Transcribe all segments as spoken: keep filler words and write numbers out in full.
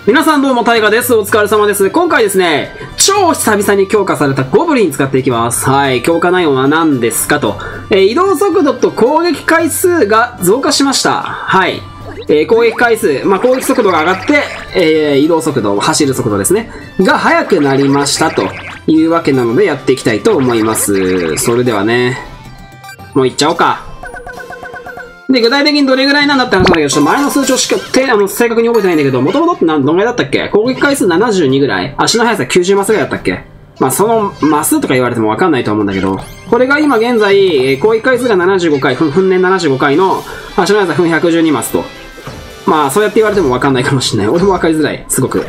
皆さんどうも、タイガです。お疲れ様です。今回ですね、超久々に強化されたゴブリン使っていきます。はい、強化内容は何ですかと。えー、移動速度と攻撃回数が増加しました。はい。えー、攻撃回数、まあ、攻撃速度が上がって、えー、移動速度、走る速度ですね。が速くなりましたというわけなのでやっていきたいと思います。それではね、もういっちゃおうか。で、具体的にどれぐらいなんだって話なんだけど、ちょっと前の数値をしか、て、あの、正確に覚えてないんだけど、もともとって何、どのぐらいだったっけ？攻撃回数ななじゅうにぐらい？足の速さきゅうじゅうマスぐらいだったっけ？まあ、その、マスとか言われてもわかんないと思うんだけど、これが今現在、えー、攻撃回数がななじゅうごかい、ふん、ふんねんななじゅうごかいの、足の速さふんひゃくじゅうにマスと。まあ、そうやって言われてもわかんないかもしれない。俺もわかりづらい。すごく。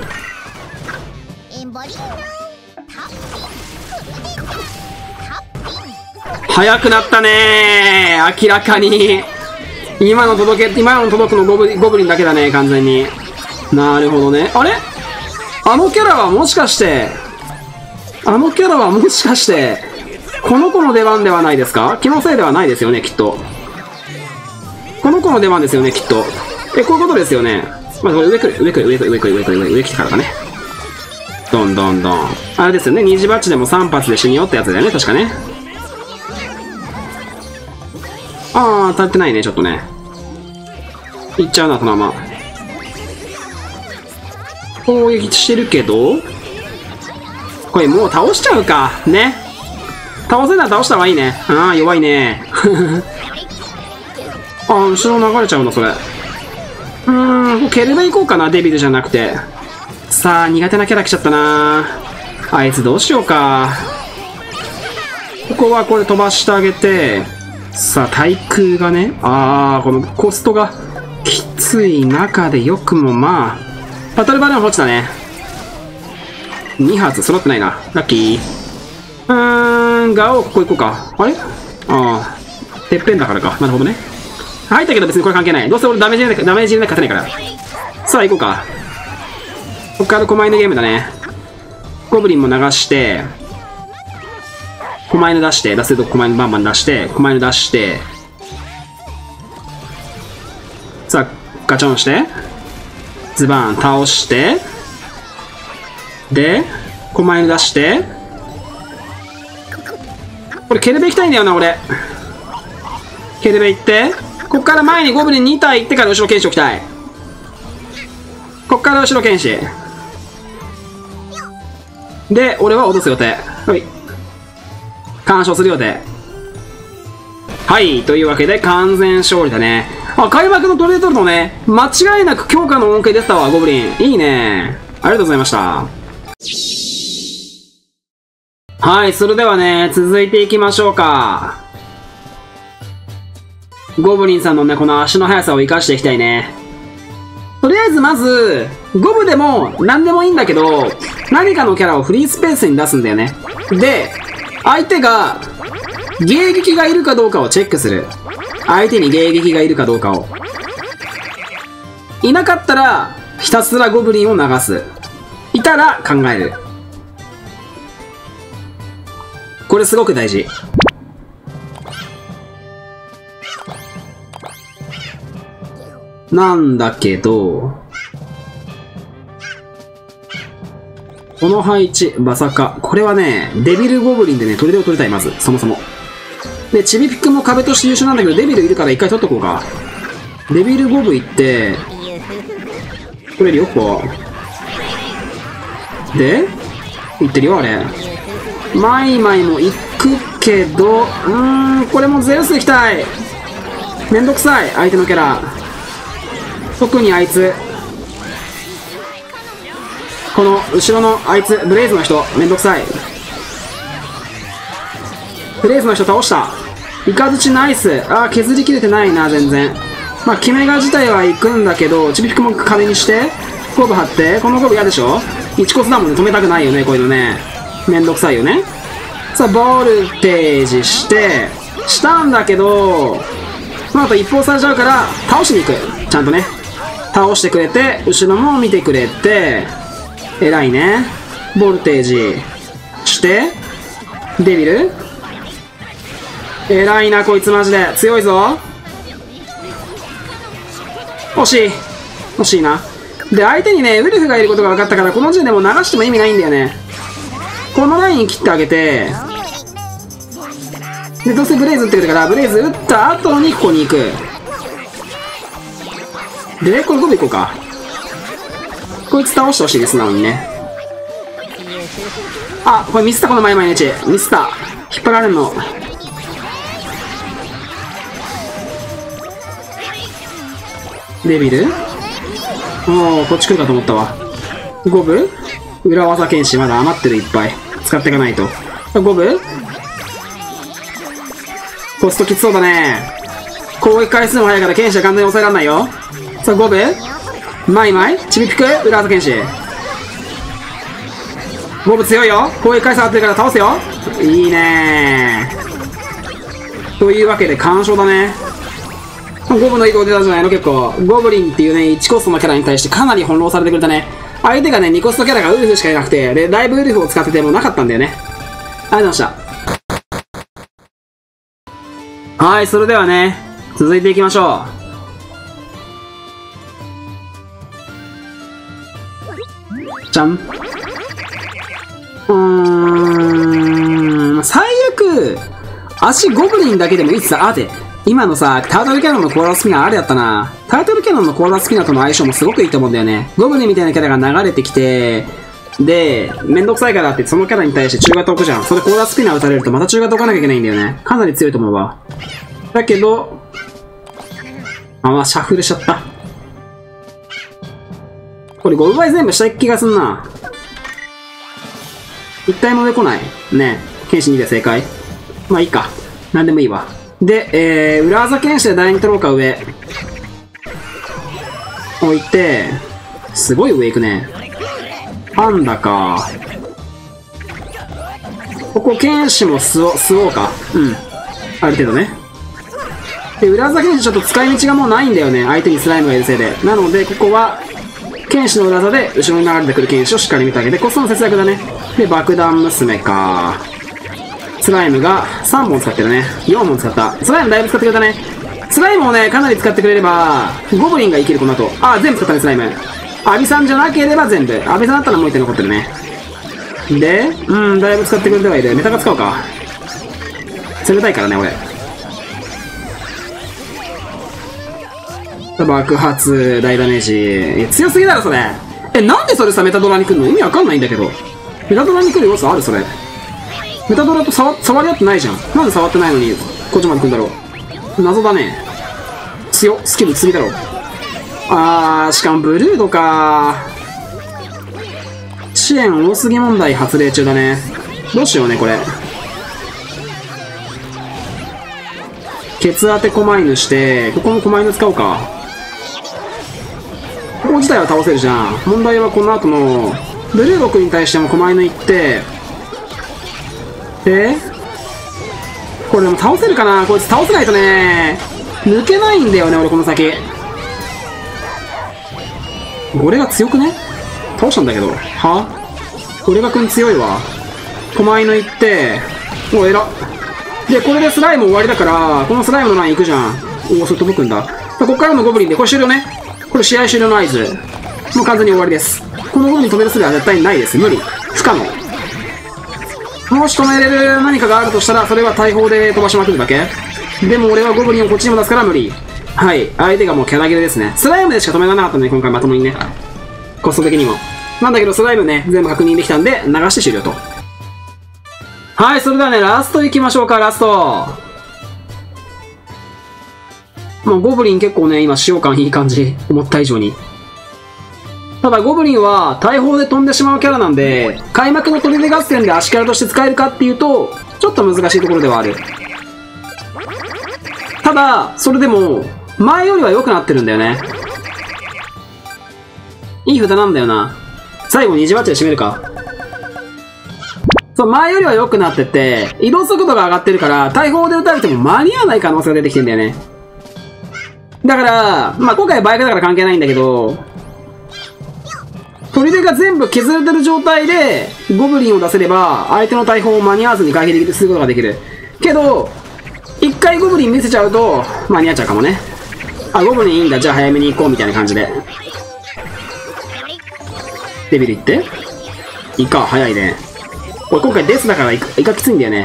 速くなったねー！明らかに。今の届け、今の届くのゴブリン、ゴブリンだけだね、完全に。なるほどね。あれ？あのキャラはもしかして、あのキャラはもしかして、この子の出番ではないですか？気のせいではないですよね、きっと。この子の出番ですよね、きっと。え、こういうことですよね。まあ、これ上来る、上来る、上来る、上来る、上来る、上来てからだね。どんどんどん。あれですよね、二次バッチでもさん発で死によってやつだよね、確かね。あー、足りてないね、ちょっとね。いっちゃうな、このまま。攻撃してるけど、これもう倒しちゃうか。ね。倒せたら倒した方がいいね。あー、弱いね。あー、後ろ流れちゃうんだ、それ。うーん、ケルベ行こうかな、デビルじゃなくて。さあ、苦手なキャラ来ちゃったな。あいつどうしようか。ここはこれ飛ばしてあげて、さあ、対空がね、あー、このコストがきつい中でよくもまあ、バトルバルーン落ちたね。に発揃ってないな。ラッキー。うーん、ガオーここ行こうか。あれあー、てっぺんだからか。なるほどね。入ったけど別にこれ関係ない。どうせ俺ダメージ入れなきゃ、ダメージ入れなきゃ勝てないから。さあ、行こうか。こっから狛犬ゲームだね。ゴブリンも流して、狛犬出して、出せると狛犬バンバン出して、狛犬出して、さあ、ガチョンして、ズバーン倒して、で、狛犬出して、これケルベ行きたいんだよな、俺。ケルベ行って、こっから前にゴブリンに体行ってから後ろ剣士置きたい。こっから後ろ剣士。で、俺は落とす予定。はい。干渉する予定。はい。というわけで、完全勝利だね。あ、開幕のトレードルのね、間違いなく強化の恩恵出たわ、ゴブリン。いいね。ありがとうございました。はい。それではね、続いていきましょうか。ゴブリンさんのね、この足の速さを活かしていきたいね。とりあえずまず、ゴブでも何でもいいんだけど、何かのキャラをフリースペースに出すんだよね。で、相手が迎撃がいるかどうかをチェックする。相手に迎撃がいるかどうかを。いなかったら、ひたすらゴブリンを流す。いたら考える。これすごく大事。なんだけど、この配置、バサカ。これはね、デビルゴブリンでね、トリデを取りたい、まず。そもそも。で、チビピックも壁として優秀なんだけど、デビルいるから一回取っとこうか。デビルゴブ行って、取れるよ、ここ。で、行ってるよ、あれ。マイマイも行くけど、うーん、これもゼウス行きたい。めんどくさい、相手のキャラ。特にあいつ。この後ろのあいつ、ブレイズの人、めんどくさい。ブレイズの人倒した。イカズチナイス。あー、削りきれてないな、全然。まあ、キメガ自体は行くんだけど、チビピクも壁にして、コブ張って、このコブ嫌でしょ？いちコスだもんね、止めたくないよね、こういうのね。めんどくさいよね。さあ、ボルテージして、したんだけど、その後一方されちゃうから、倒しに行く。ちゃんとね。倒してくれて、後ろも見てくれて、偉いね。ボルテージして、デビル偉いな、こいつマジで。強いぞ。惜しい。惜しいな。 で、相手にね、ウルフがいることが分かったから、この時点でもう流しても意味ないんだよね。このライン切ってあげて、で、どうせブレイズ打ってくるから、ブレイズ打った後にここに行く。で、これゴブ行こうか。こいつ倒してほしいです、なのにね。あ、これミスった、この前々の位置。ミスった。引っ張られるの。デビルおー、こっち来るかと思ったわ。ゴブ裏技剣士まだ余ってる、いっぱい。使っていかないと。ゴブコストきつそうだね。攻撃回数も速いから剣士は完全に抑えられないよ。さあ、ゴブマイマイチビピク裏技剣士。ゴブ強いよ。攻撃回数合ってるから倒すよ。いいねー。というわけで完勝だね。ゴブのいいこと出たんじゃないの結構。ゴブリンっていうね、いちコストのキャラに対してかなり翻弄されてくれたね。相手がね、にコストキャラがウルフしかいなくて、で、だいぶウルフを使っててもなかったんだよね。ありがとうございました。はい、それではね、続いていきましょう。じゃん。うーん、最悪、足ゴブリンだけでもいいっすさ、あ、て、今のさ、タートルキャノンのコーラスピナーあれやったな。タートルキャノンのコーラスピナーとの相性もすごくいいと思うんだよね。ゴブリンみたいなキャラが流れてきて、で、めんどくさいからってそのキャラに対して中型置くじゃん。それコーラスピナー打たれるとまた中型置かなきゃいけないんだよね。かなり強いと思うわ。だけど、あ、まあ、シャッフルしちゃった。これご奪い全部したい気がすんな。一体も上来ない。ねえ。剣士にで正解。まあいいか。なんでもいいわ。で、えー、裏技剣士で第二取ろうか、上。置いて、すごい上行くね。パンダか。ここ剣士も吸おう、吸おうか。うん。ある程度ね。で、裏技剣士ちょっと使い道がもうないんだよね。相手にスライムがいるせいで。なので、ここは、剣士の裏技で後ろに流れてくる剣士をしっかり見てあげて、コストの節約だね。で、爆弾娘か。スライムがさんぼん使ってるね。よんぼん使った。スライムだいぶ使ってくれたね。スライムをね、かなり使ってくれれば、ゴブリンが生きるこの後。あ、全部使ったね、スライム。アビさんじゃなければ全部。アビさんだったらもういってん残ってるね。で、うん、だいぶ使ってくれてはいる。メタが使おうか。攻めたいからね、俺。爆発、大ダメージ。え、強すぎだろ、それ。え、なんでそれさ、メタドラに来るの意味わかんないんだけど。メタドラに来る要素あるそれ。メタドラと触、触り合ってないじゃん。なんで触ってないのに、こっちまで来るんだろう。謎だね。強、スキル強いだろ。あー、しかもブルードかー。支援多すぎ問題発令中だね。どうしようね、これ。ケツ当て狛犬して、ここも狛犬使おうか。ここ自体は倒せるじゃん。問題はこの後の、ブルード君に対しても狛犬行って、で、これでも倒せるかなこいつ倒せないとね、抜けないんだよね、俺この先。俺が強くね倒したんだけど。は俺が君強いわ。狛犬行って、お、偉っ。で、これでスライム終わりだから、このスライムのライン行くじゃん。おお、それ届くんだ。ここからのゴブリンで、これ終了ね。これ試合終了の合図。もう完全に終わりです。このゴブリン止める術は絶対にないです。無理。不可能。もし止めれる何かがあるとしたら、それは大砲で飛ばしまくるだけ。でも俺はゴブリンをこっちにも出すから無理。はい。相手がもうキャラ切れですね。スライムでしか止められなかったので、今回まともにね。コスト的にも。なんだけど、スライムね、全部確認できたんで、流して終了と。はい、それではね、ラスト行きましょうか、ラスト。まあ、ゴブリン結構ね、今、使用感いい感じ。思った以上に。ただ、ゴブリンは、大砲で飛んでしまうキャラなんで、開幕の砦合戦で足キャラとして使えるかっていうと、ちょっと難しいところではある。ただ、それでも、前よりは良くなってるんだよね。いい札なんだよな。最後にじゅうはちで締めるか。そう、前よりは良くなってて、移動速度が上がってるから、大砲で撃たれても間に合わない可能性が出てきてんだよね。だから、まあ、今回はバイクだから関係ないんだけど、砦が全部削れてる状態で、ゴブリンを出せれば、相手の大砲を間に合わずに回避することができる。けど、一回ゴブリン見せちゃうと、間に合っちゃうかもね。あ、ゴブリンいいんだ、じゃあ早めに行こうみたいな感じで。 デビルいって。イカ、早いね。俺今回デスだからイカ、イカきついんだよね。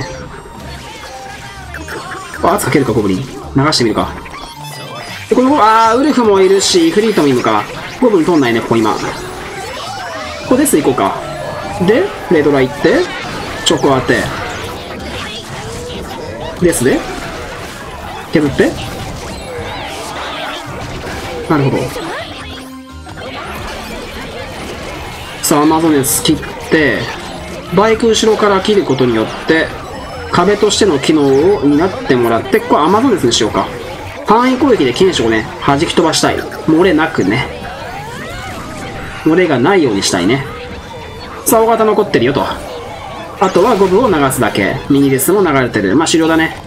あ、圧かけるか、ゴブリン。流してみるか。で、この、あー、ウルフもいるし、フリートもいるのか。ゴブリン通んないね、ここ今。ここデス行こうか。で、レドラ行って、チョコ当て。デスで、削って。なるほど。さあ、アマゾネス切って、バイク後ろから切ることによって、壁としての機能を担ってもらって、ここはアマゾネスにしようか。範囲攻撃で剣士をね、弾き飛ばしたい。漏れなくね。漏れがないようにしたいね。さあ、大型残ってるよと。あとはゴブを流すだけ。ミニデスも流れてる。まあ、終了だね。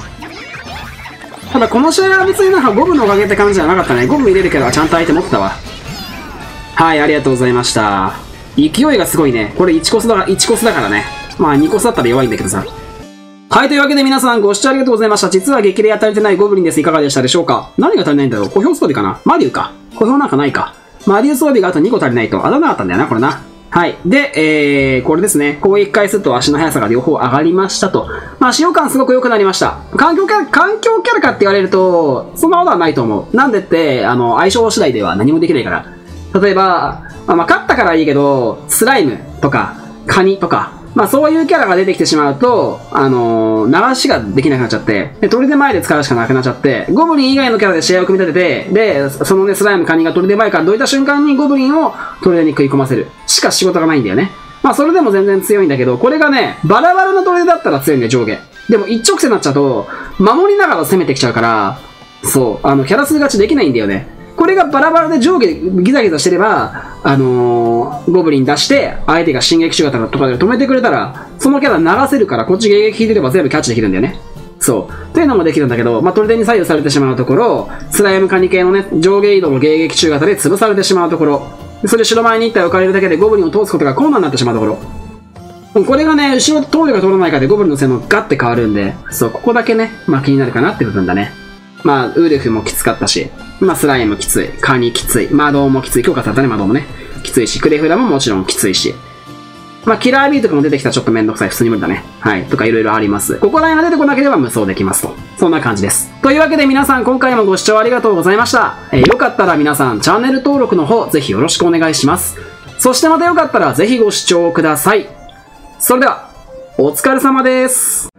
ただ、この試合は別になんかゴブのおかげって感じじゃなかったね。ゴブ入れるけど、ちゃんと相手持ってたわ。はい、ありがとうございました。勢いがすごいね。これいちコスだ、いちコスだからね。まあにコスだったら弱いんだけどさ。はい、というわけで皆さんご視聴ありがとうございました。実は激レア足りてないゴブリンです。いかがでしたでしょうか？何が足りないんだろう？小兵装備かな？マリュウか。小兵なんかないか。マリュウ装備があとにこ足りないと。あらなかったんだよな、これな。はい。で、えー、これですね。攻撃回数と足の速さが両方上がりましたと。まあ、使用感すごく良くなりました。環境キャラ、環境キャラかって言われると、そんなことはないと思う。なんでって、あの、相性次第では何もできないから。例えば、まあ、まあ、勝ったからいいけど、スライムとか、カニとか、まあ、そういうキャラが出てきてしまうと、あのー、流しができなくなっちゃって、で、砦前で使うしかなくなっちゃって、ゴブリン以外のキャラで試合を組み立てて、で、そのね、スライム、カニが砦前からどいた瞬間にゴブリンを砦に食い込ませる。しか仕事がないんだよね。まあ、それでも全然強いんだけど、これがね、バラバラの砦だったら強いんだよ、上下。でも一直線になっちゃうと、守りながら攻めてきちゃうから、そう、あの、キャラ数勝ちできないんだよね。これがバラバラで上下ギザギザしてれば、あのー、ゴブリン出して、相手が進撃手形とかで止めてくれたら、そのキャラ流せるから、こっち迎撃引いてれば全部キャッチできるんだよね。そう。というのもできるんだけど、まあ、砦に左右されてしまうところ、スライムカニ系のね、上下移動の迎撃中型で潰されてしまうところ、それで白前に一体置かれるだけでゴブリンを通すことが困難になってしまうところ。これがね、後ろ通るか通らないかでゴブリンの性能ガッて変わるんで、そう、ここだけね、まあ気になるかなって部分だね。まあ、ウルフもきつかったし、まあ、スライムきつい、カニきつい、魔導もきつい、強化されたね、魔導もね、きついし、クレフラももちろんきついし、まあ、キラービーとかも出てきたらちょっとめんどくさい、普通に無理だね。はい、とかいろいろあります。ここら辺が出てこなければ無双できますと。そんな感じです。というわけで皆さん、今回もご視聴ありがとうございました。えー、よかったら皆さん、チャンネル登録の方、ぜひよろしくお願いします。そしてまたよかったら、ぜひご視聴ください。それでは、お疲れ様です。